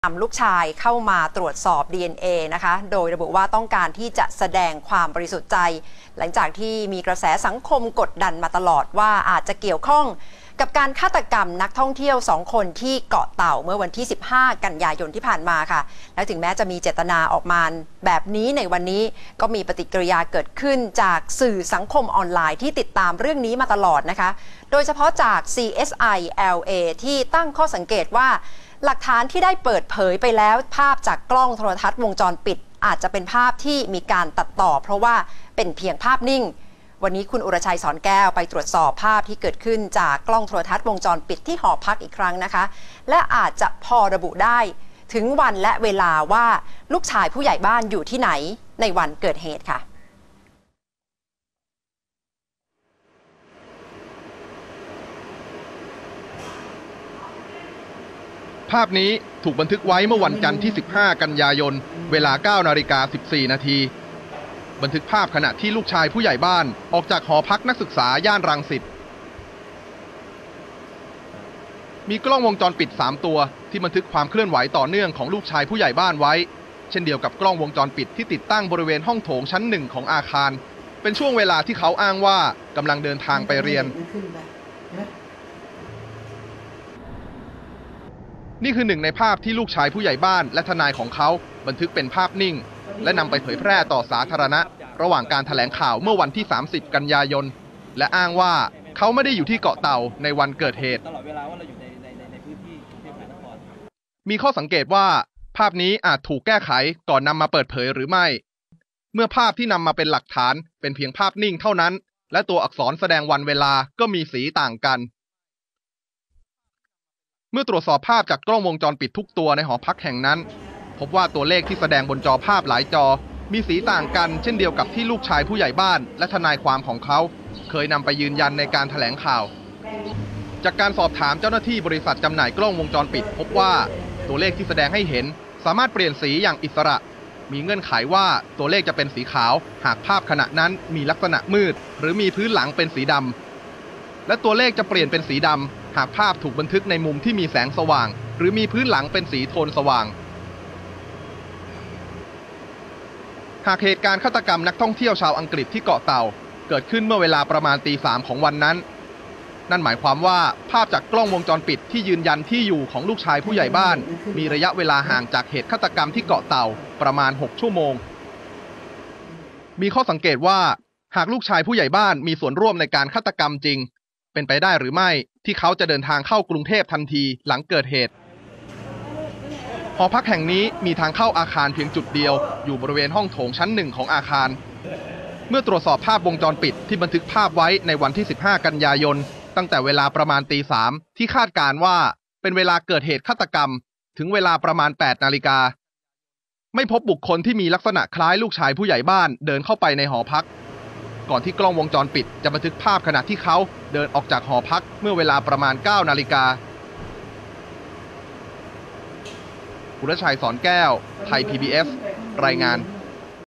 นำลูกชายเข้ามาตรวจสอบ DNA นะคะโดยระบุว่าต้องการที่จะแสดงความบริสุทธิ์ใจหลังจากที่มีกระแสสังคมกดดันมาตลอดว่าอาจจะเกี่ยวข้องกับการฆาตกรรมนักท่องเที่ยว2 คนที่เกาะเต่าเมื่อวันที่ 15 กันยายนที่ผ่านมาค่ะและถึงแม้จะมีเจตนาออกมาแบบนี้ในวันนี้ก็มีปฏิกิริยาเกิดขึ้นจากสื่อสังคมออนไลน์ที่ติดตามเรื่องนี้มาตลอดนะคะโดยเฉพาะจาก CSI LA ที่ตั้งข้อสังเกตว่าหลักฐานที่ได้เปิดเผยไปแล้วภาพจากกล้องโทรทัศน์วงจรปิดอาจจะเป็นภาพที่มีการตัดต่อเพราะว่าเป็นเพียงภาพนิ่งวันนี้คุณอุรชัยสอนแก้วไปตรวจสอบภาพที่เกิดขึ้นจากกล้องโทรทัศน์วงจรปิดที่หอพักอีกครั้งนะคะและอาจจะพอระบุได้ถึงวันและเวลาว่าลูกชายผู้ใหญ่บ้านอยู่ที่ไหนในวันเกิดเหตุค่ะภาพนี้ถูกบันทึกไว้เมื่อวันจันทร์ที่ 15 กันยายนเวลา 9:14 น.บันทึกภาพขณะที่ลูกชายผู้ใหญ่บ้านออกจากหอพักนักศึกษาย่านรังสิตมีกล้องวงจรปิด3 ตัวที่บันทึกความเคลื่อนไหวต่อเนื่องของลูกชายผู้ใหญ่บ้านไว้เช่นเดียวกับกล้องวงจรปิดที่ติดตั้งบริเวณห้องโถงชั้น1ของอาคารเป็นช่วงเวลาที่เขาอ้างว่ากำลังเดินทางไปเรียนนี่คือหนึ่งในภาพที่ลูกชายผู้ใหญ่บ้านและทนายของเขาบันทึกเป็นภาพนิ่งและนำไปเผยแพร่ต่อสาธารณะระหว่างการแถลงข่าวเมื่อวันที่ 30 กันยายนและอ้างว่าเขาไม่ได้อยู่ที่เกาะเต่าในวันเกิดเหตุมีข้อสังเกตว่าภาพนี้อาจถูกแก้ไขก่อนนำมาเปิดเผยหรือไม่เมื่อภาพที่นำมาเป็นหลักฐานเป็นเพียงภาพนิ่งเท่านั้นและตัวอักษรแสดงวันเวลาก็มีสีต่างกันเมื่อตรวจสอบภาพจากกล้องวงจรปิดทุกตัวในหอพักแห่งนั้นพบว่าตัวเลขที่แสดงบนจอภาพหลายจอมีสีต่างกันเช่นเดียวกับที่ลูกชายผู้ใหญ่บ้านและทนายความของเขาเคยนำไปยืนยันในการแถลงข่าวจากการสอบถามเจ้าหน้าที่บริษัทจำหน่ายกล้องวงจรปิดพบว่าตัวเลขที่แสดงให้เห็นสามารถเปลี่ยนสีอย่างอิสระมีเงื่อนไขว่าตัวเลขจะเป็นสีขาวหากภาพขณะนั้นมีลักษณะมืดหรือมีพื้นหลังเป็นสีดำและตัวเลขจะเปลี่ยนเป็นสีดำหากภาพถูกบันทึกในมุมที่มีแสงสว่างหรือมีพื้นหลังเป็นสีโทนสว่างหากเหตุการณ์ฆาตกรรมนักท่องเที่ยวชาวอังกฤษที่เกาะเต่าเกิดขึ้นเมื่อเวลาประมาณตี 3ของวันนั้นนั่นหมายความว่าภาพจากกล้องวงจรปิดที่ยืนยันที่อยู่ของลูกชายผู้ใหญ่บ้านมีระยะเวลาห่างจากเหตุฆาตกรรมที่เกาะเต่าประมาณ6 ชั่วโมงมีข้อสังเกตว่าหากลูกชายผู้ใหญ่บ้านมีส่วนร่วมในการฆาตกรรมจริงเป็นไปได้หรือไม่ที่เขาจะเดินทางเข้ากรุงเทพทันทีหลังเกิดเหตุหอพักแห่งนี้มีทางเข้าอาคารเพียงจุดเดียวอยู่บริเวณห้องโถงชั้น1ของอาคารเมื่อตรวจสอบภาพวงจรปิดที่บันทึกภาพไว้ในวันที่ 15 กันยายนตั้งแต่เวลาประมาณตี 3ที่คาดการณ์ว่าเป็นเวลาเกิดเหตุฆาตกรรมถึงเวลาประมาณ 8 นาฬิกาไม่พบบุคคลที่มีลักษณะคล้ายลูกชายผู้ใหญ่บ้านเดินเข้าไปในหอพักก่อนที่กล้องวงจรปิดจะบันทึกภาพขณะที่เขาเดินออกจากหอพักเมื่อเวลาประมาณ 9 นาฬิกาอุรชัยสอนแก้วไทย PBS รายงาน